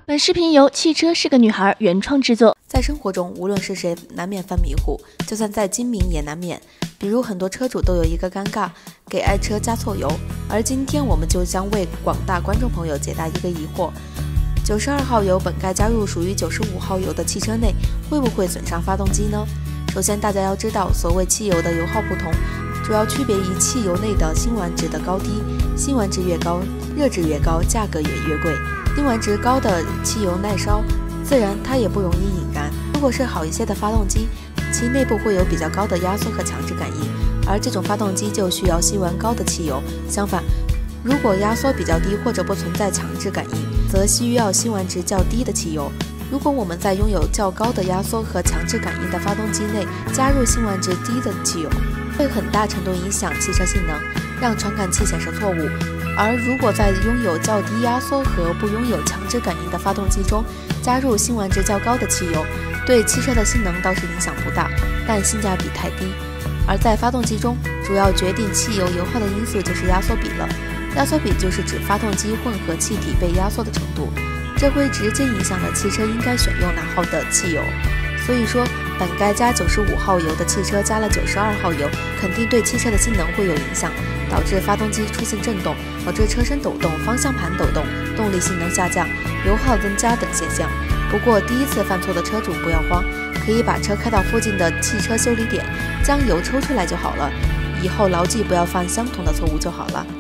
本视频由汽车是个女孩原创制作。 在生活中，无论是谁，难免犯迷糊，就算再精明也难免。比如很多车主都有一个尴尬，给爱车加错油。而今天我们就将为广大观众朋友解答一个疑惑：92号油本该加入属于95号油的汽车内，会不会损伤发动机呢？首先，大家要知道，所谓汽油的油耗不同，主要区别于汽油内的辛烷值的高低，辛烷值越高，热值越高，价格也越贵。辛烷值高的汽油耐烧，自然它也不容易引燃。如果是好一些的发动机，其内部会有比较高的压缩和强制感应，而这种发动机就需要辛烷高的汽油。相反，如果压缩比较低或者不存在强制感应，则需要辛烷值较低的汽油。如果我们在拥有较高的压缩和强制感应的发动机内加入辛烷值低的汽油，会很大程度影响汽车性能，让传感器显示错误。而如果在拥有较低压缩和不拥有强制感应的发动机中加入辛烷值较高的汽油，对汽车的性能倒是影响不大，但性价比太低。而在发动机中，主要决定汽油油耗的因素就是压缩比了。压缩比就是指发动机混合气体被压缩的程度，这会直接影响了汽车应该选用哪号的汽油。所以说，本该加95号油的汽车加了92号油，肯定对汽车的性能会有影响，导致发动机出现震动，导致车身抖动、方向盘抖动、动力性能下降、油耗增加等现象。不过，第一次犯错的车主不要慌，可以把车开到附近的汽车修理点，将油抽出来就好了。以后牢记不要犯相同的错误就好了。